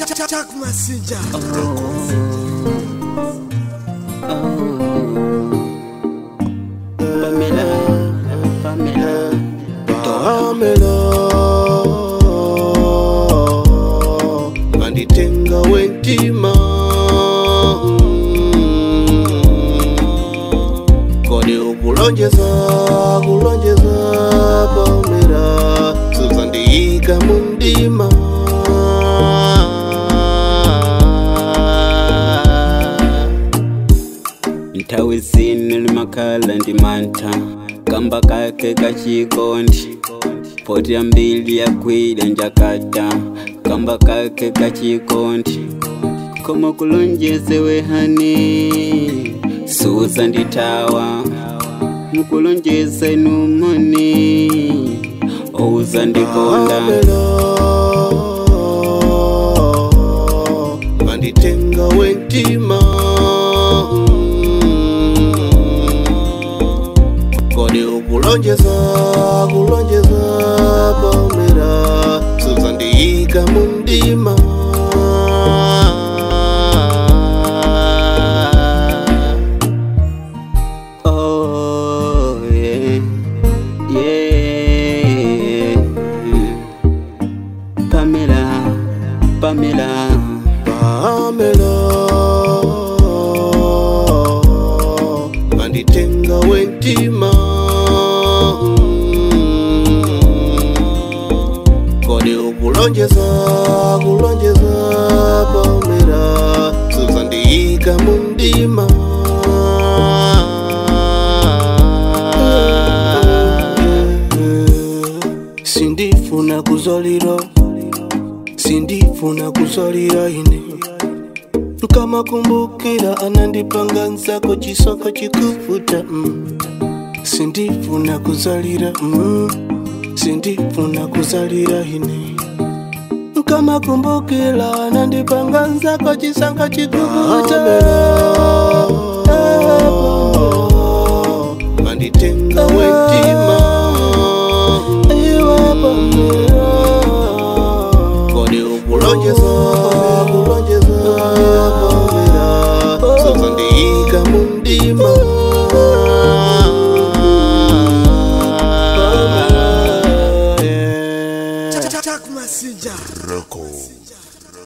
Jack Messenger. Pamela, manditenga wentima, kodi ukulonjeza Pamela, suzandika mundima. Ntawizini limakhala ndimanta kamba kake kachikondi poti ambili yakwila njakata kamba kake kachikondi koma kulonjeze wehani suza nditawa mukulonjeze numoni ouza ndikonda manditenga wentima, kodi ukulonjeza Pamela, suzandika mundima. Oh yeah, yeah. Pamela, manditenga wentima, kodi ukulonjeza Pamela, suzandika mundima. Sindifuna kuzalira ine kama kumbukira anandipanga nzako chisoko chikufuta Sindifuna kuzalira ine kama kumbukira anandipanga nzako chisoko chikufuta.